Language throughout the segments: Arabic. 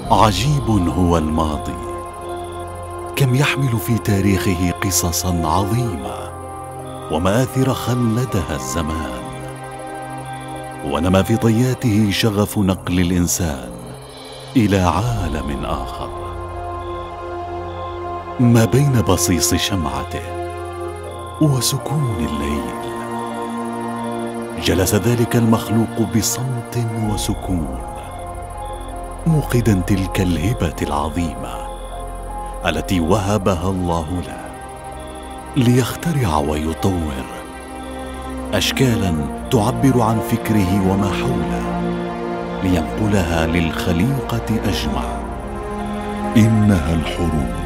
عجيب هو الماضي، كم يحمل في تاريخه قصصا عظيمة ومآثر خلدها الزمان، ونما في طياته شغف نقل الإنسان إلى عالم آخر. ما بين بصيص شمعته وسكون الليل جلس ذلك المخلوق بصمت وسكون، موقدا تلك الهبة العظيمة التي وهبها الله له، ليخترع ويطور أشكالا تعبر عن فكره وما حوله، لينقلها للخليقة أجمع. إنها الحروف.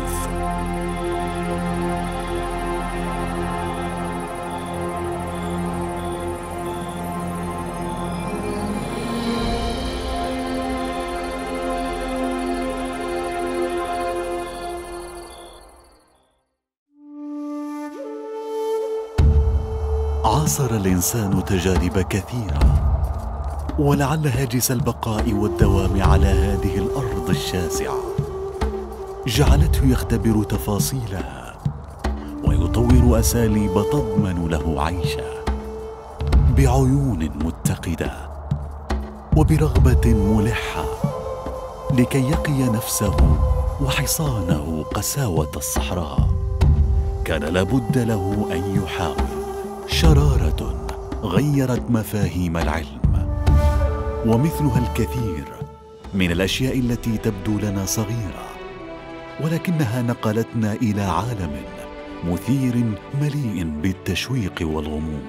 عاصر الإنسان تجارب كثيرة، ولعل هاجس البقاء والدوام على هذه الأرض الشاسعة جعلته يختبر تفاصيلها ويطور أساليب تضمن له عيشه بعيون متقدة وبرغبة ملحة، لكي يقي نفسه وحصانه قساوة الصحراء. كان لابد له أن يحاول شرارة غيرت مفاهيم العلم، ومثلها الكثير من الأشياء التي تبدو لنا صغيرة، ولكنها نقلتنا إلى عالم مثير مليء بالتشويق والغموض.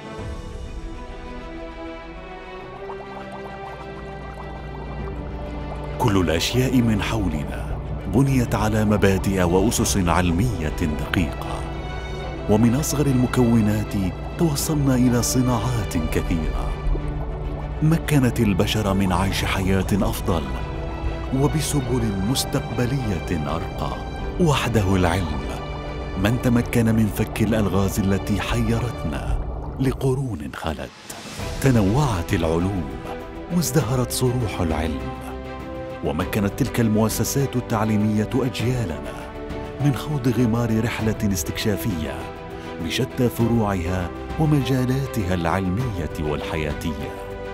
كل الأشياء من حولنا بنيت على مبادئ وأسس علمية دقيقة، ومن أصغر المكونات توصلنا إلى صناعات كثيرة مكنت البشر من عيش حياة أفضل وبسبل مستقبلية أرقى. وحده العلم من تمكن من فك الألغاز التي حيرتنا لقرون خلت. تنوعت العلوم وازدهرت صروح العلم، ومكنت تلك المؤسسات التعليمية أجيالنا من خوض غمار رحلة استكشافية بشتى فروعها ومجالاتها العلمية والحياتية.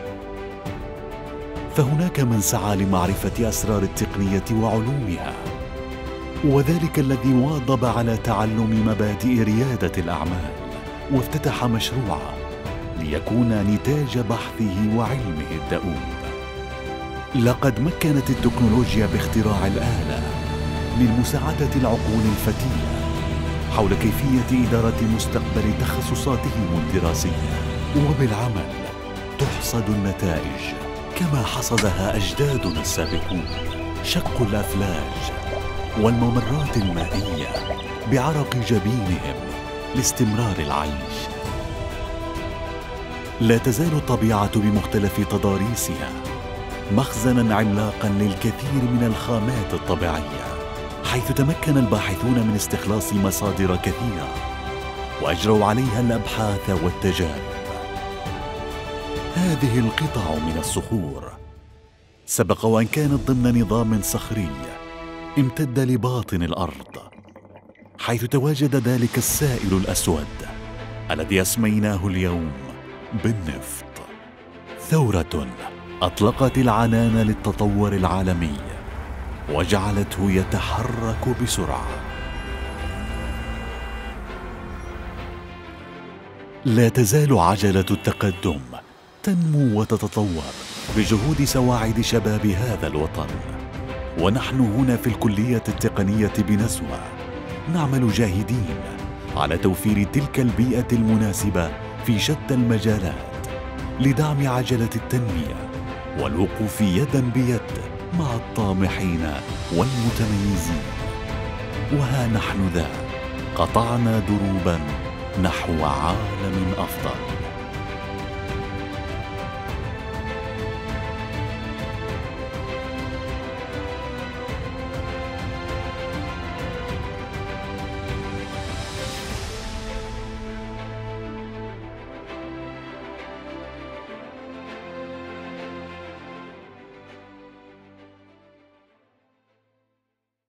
فهناك من سعى لمعرفة أسرار التقنية وعلومها، وذلك الذي واظب على تعلم مبادئ ريادة الأعمال وافتتح مشروعا ليكون نتاج بحثه وعلمه الدؤوب. لقد مكنت التكنولوجيا باختراع الآلة من مساعدة العقول الفتية حول كيفية إدارة مستقبل تخصصاتهم الدراسية، وبالعمل تحصد النتائج كما حصدها أجدادنا السابقون. شقوا الأفلاج والممرات المائية بعرق جبينهم لاستمرار العيش. لا تزال الطبيعة بمختلف تضاريسها مخزناً عملاقاً للكثير من الخامات الطبيعية، حيث تمكن الباحثون من استخلاص مصادر كثيرة وأجروا عليها الأبحاث والتجارب. هذه القطع من الصخور سبق وأن كانت ضمن نظام صخري امتد لباطن الأرض، حيث تواجد ذلك السائل الأسود الذي أسميناه اليوم بالنفط. ثورة أطلقت العنان للتطور العالمي وجعلته يتحرك بسرعة. لا تزال عجلة التقدم تنمو وتتطور بجهود سواعد شباب هذا الوطن، ونحن هنا في الكلية التقنية بنزوة نعمل جاهدين على توفير تلك البيئة المناسبة في شتى المجالات لدعم عجلة التنمية والوقوف يداً بيد مع الطامحين والمتميزين. وها نحن ذا قطعنا دروباً نحو عالم أفضل.